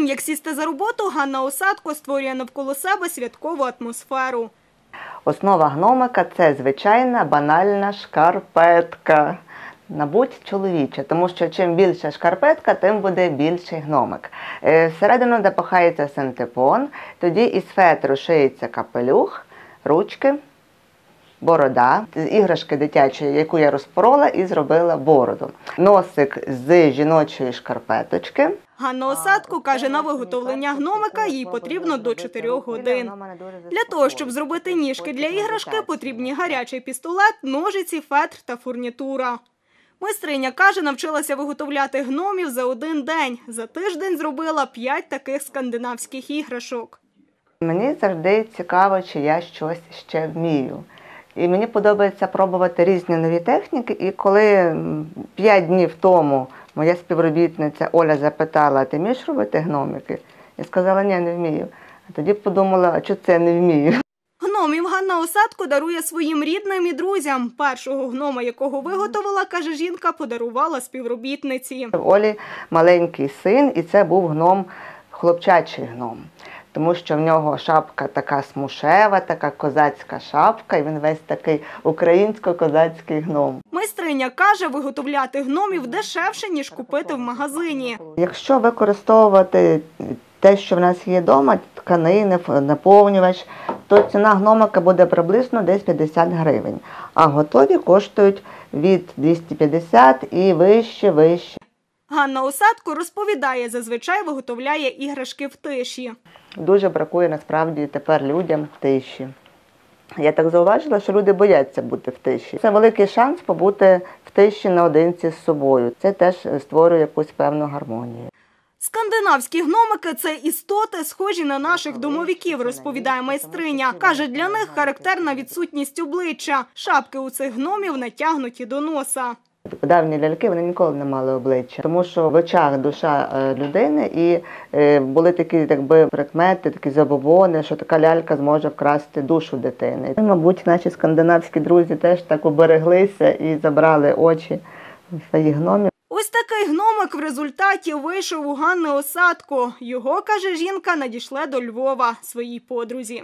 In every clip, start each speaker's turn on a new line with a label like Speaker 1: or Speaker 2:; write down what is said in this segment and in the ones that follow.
Speaker 1: тим, як сісти за роботу, Ганна Осадко створює навколо себе святкову атмосферу.
Speaker 2: Основа гномика – це звичайна банальна шкарпетка. Мабуть, чоловіча, тому що чим більша шкарпетка, тим буде більший гномик. Всередину запахається синтепон, тоді із фетру шиється капелюх, ручки, борода, з іграшки дитячої, яку я розпорола і зробила бороду. Носик з жіночої шкарпеточки.
Speaker 1: Ганна Осадко каже, на виготовлення гномика їй потрібно до 4 годин. Для того, щоб зробити ніжки для іграшки, потрібні гарячий пістолет, ножиці, фетр та фурнітура. Майстриня каже, навчилася виготовляти гномів за один день. За тиждень зробила 5 таких скандинавських іграшок.
Speaker 2: Мені завжди цікаво, чи я щось ще вмію. І мені подобається пробувати різні нові техніки. І коли 5 днів тому моя співробітниця Оля запитала, а ти вмієш робити гномики? Я сказала, ні, не вмію. А тоді подумала, а чого це не вмію?
Speaker 1: Гномів Ганна Осадко дарує своїм рідним і друзям. Першого гнома, якого виготовила, каже жінка, подарувала співробітниці.
Speaker 2: В Олі маленький син, і це був гном, хлопчачий гном. Тому що в нього шапка така смушева, така козацька шапка, і він весь такий українсько-козацький гном.
Speaker 1: Майстриня каже, виготовляти гномів дешевше, ніж купити в магазині.
Speaker 2: Якщо використовувати те, що в нас є вдома, тканини, наповнювач, то ціна гномика буде приблизно десь 50 гривень. А готові коштують від 250 і вище.
Speaker 1: Ганна Осадко розповідає, зазвичай виготовляє іграшки в тиші.
Speaker 2: Дуже бракує насправді тепер людям тиші. Я так зауважила, що люди бояться бути в тиші. Це великий шанс побути в тиші наодинці з собою. Це теж створює якусь певну гармонію.
Speaker 1: Скандинавські гномики – це істоти, схожі на наших домовиків, розповідає майстриня. Каже, для них характерна відсутність обличчя. Шапки у цих гномів натягнуті до носа.
Speaker 2: Давні ляльки, вони ніколи не мали обличчя, тому що в очах душа людини і були такі, якби, прикмети, такі забобони, що така лялька зможе вкрасти душу дитини. І, мабуть, наші скандинавські друзі теж так убереглися і забрали очі своїх гномів.
Speaker 1: Ось такий гномик в результаті вийшов у Ганни Осадко. Його, каже жінка, надішле до Львова своїй подрузі.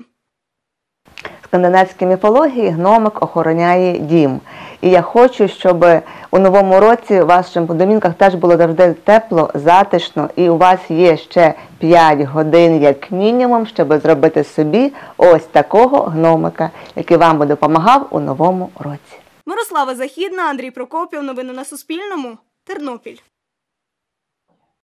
Speaker 2: В скандинавській міфології гномик охороняє дім. І я хочу, щоб у новому році у ваших домівках теж було завжди тепло, затишно, і у вас є ще 5 годин, як мінімум, щоб зробити собі ось такого гномика, який вам буде допомагав у новому році.
Speaker 1: Мирослава Західна, Андрій Прокопів. Новини на Суспільному. Тернопіль.